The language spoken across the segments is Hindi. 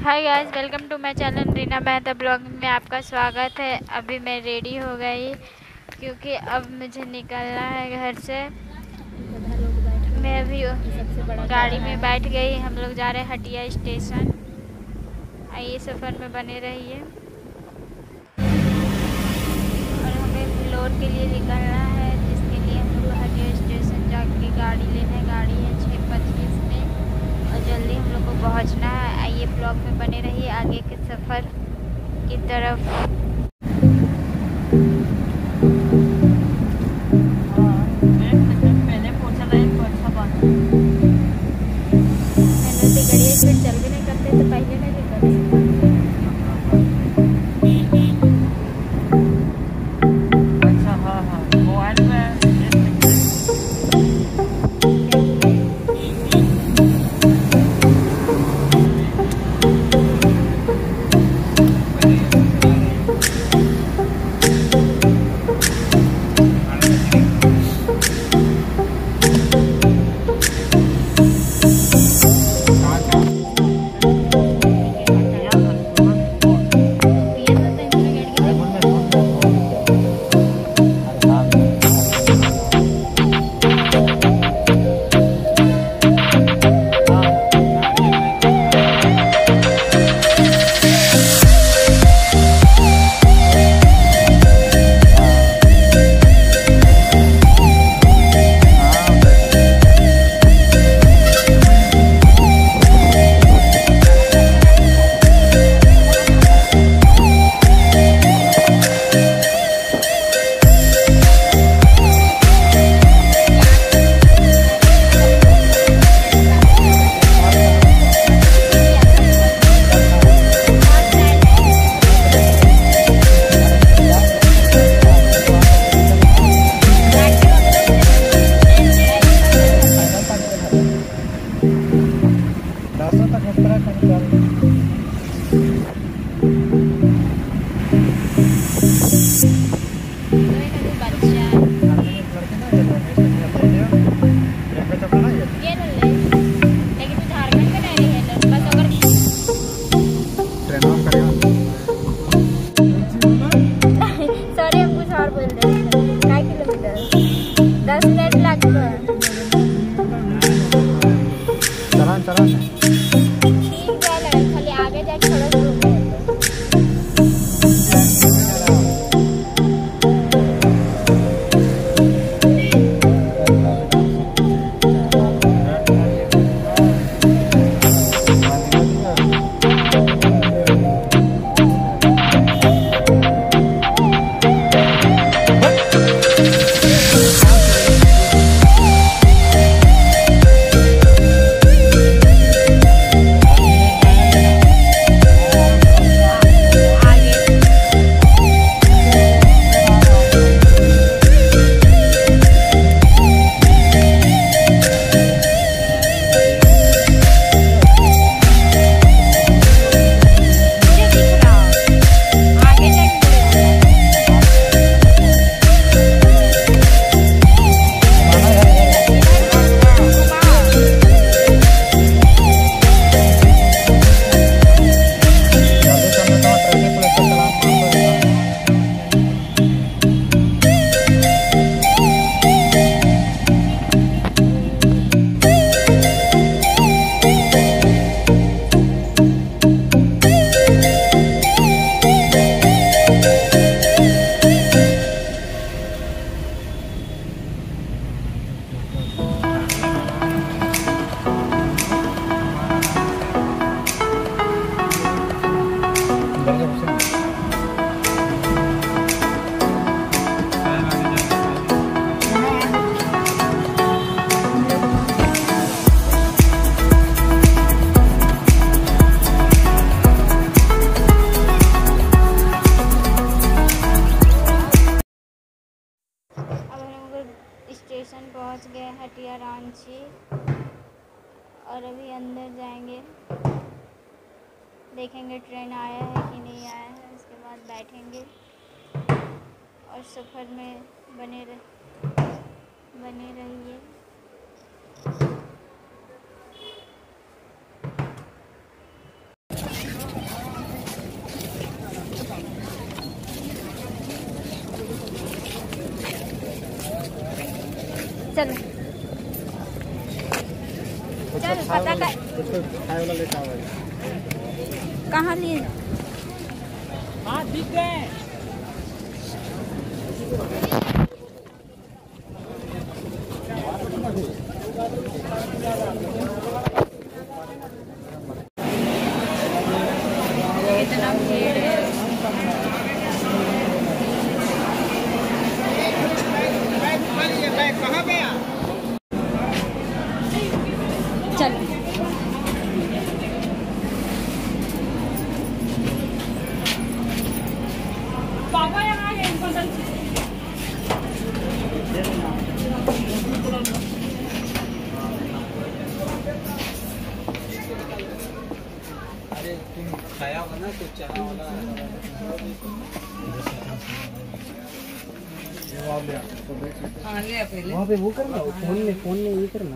Hi guys, welcome to my channel Reena Mehta vlogging में आपका स्वागत है। अभी मैं रेडी हो गई क्योंकि अब मुझे निकलना है घर से। मैं अभी गाड़ी में बैठ गई। हम लोग जा रहे हैं हटिया स्टेशन। आइए सफ़र में बने रहिए। और हमें फ्लोर के लिए निकलना है, जिसके लिए हम लोग हटिया स्टेशन जाके गाड़ी लेना है। गाड़ी है 6:25 में और जल्दी हम लोग को पहुंचना है। आइए ब्लॉग में बने रहिए आगे के सफ़र की तरफ। चल भी नहीं करते तो पहले नहीं दिक्कत। अच्छा हाँ हाँ मोबाइल में स्टेशन पहुंच गए हटिया रांची और अभी अंदर जाएंगे। देखेंगे ट्रेन आया है कि नहीं आया है। उसके बाद बैठेंगे और सफ़र में बने रहिए। कहाँ लिए? हाँ दिख गए हैं। कितना भीड़ है। कहाँ गया? चल पापा यहाँ है अरे तुम खाया हो ना तो चाय वाला वहाँ पे वो करना फोन में ये करना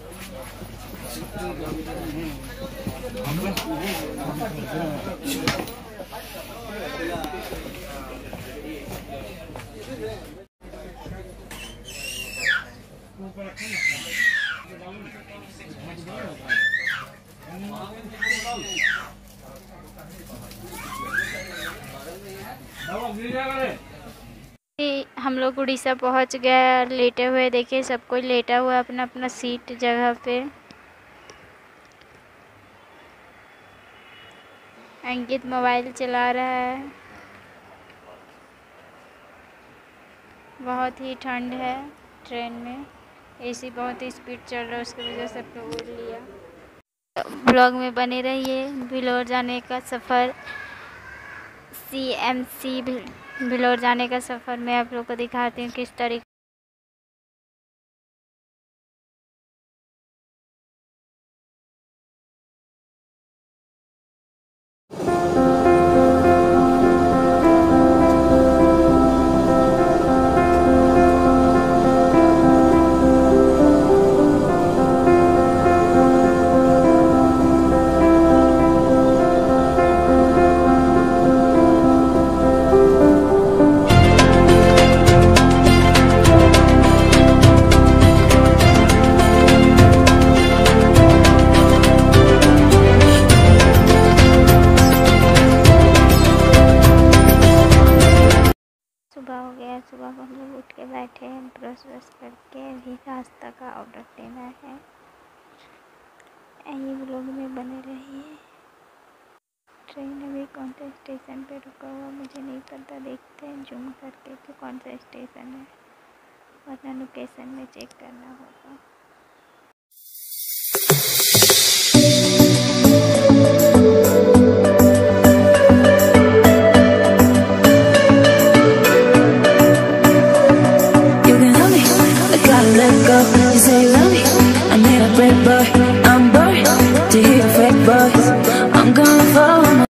हम लोग उड़ीसा पहुंच गए और लेटे हुए देखिए सब कोई लेटा हुआ अपना अपना सीट जगह पे। अंकित मोबाइल चला रहा है। बहुत ही ठंड है ट्रेन में, एसी बहुत ही स्पीड चल रहा है उसकी वजह से सब लोग उड़ लिया। ब्लॉग में बने रहिए। बिलौर जाने का सफ़र CMC बिलौर जाने का सफ़र मैं आप लोग को दिखाती हूँ किस तरीके। सुबह हो गया। सुबह को हम लोग उठ के बैठे हैं, ब्रश व्रश करके अभी नाश्ता का ऑर्डर देना है। यही ब्लॉग में बने रहिए। ट्रेन अभी कौन सा स्टेशन पे रुका हुआ मुझे नहीं पता, देखते हैं जूम करके कि कौन सा स्टेशन है, वरना लोकेशन में चेक करना होगा। You say you love me, I need a break, boy. I'm bored to hear your fake voice. I'm gonna follow my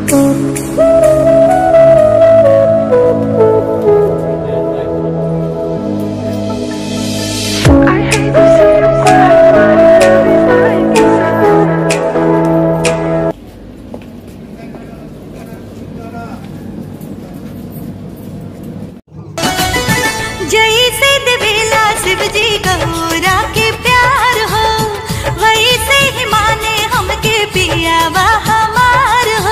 जैसे दिवेला शिव जी गौरा के प्यार हो, वैसे ही माने हमके पियावा हमार हो।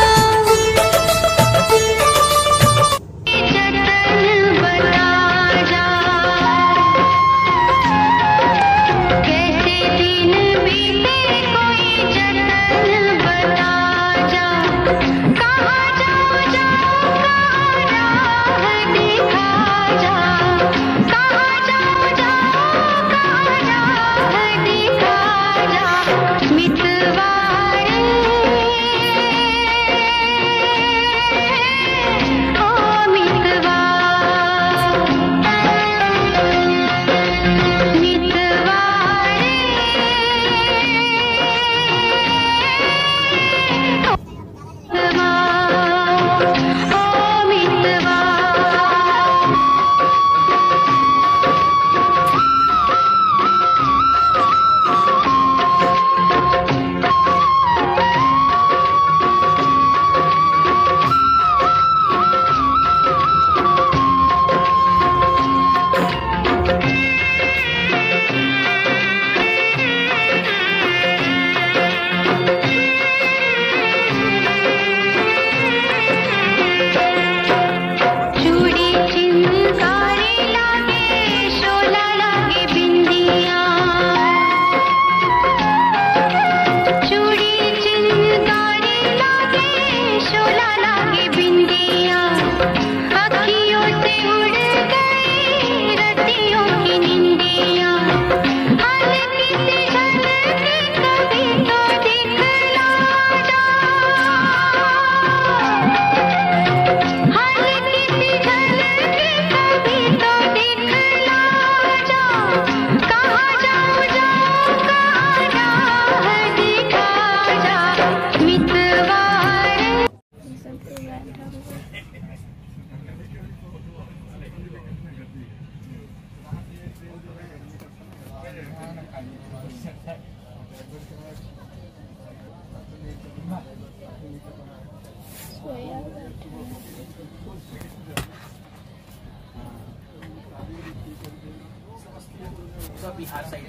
बिहार साइड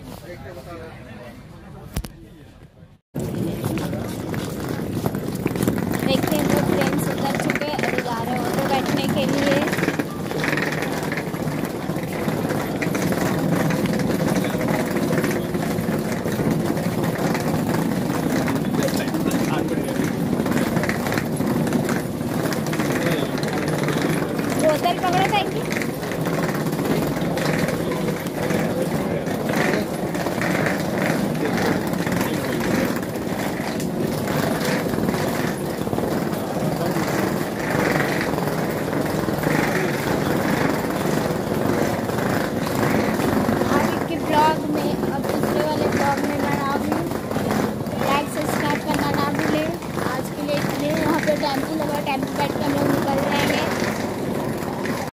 देखिए वो फ्रेंड्स उतर चुके, अभी जा रहे हैं ऑटो बैठने के लिए। बोतल पकड़ो थैंक यू। टेम्पो लगा, टेम्पो बैठ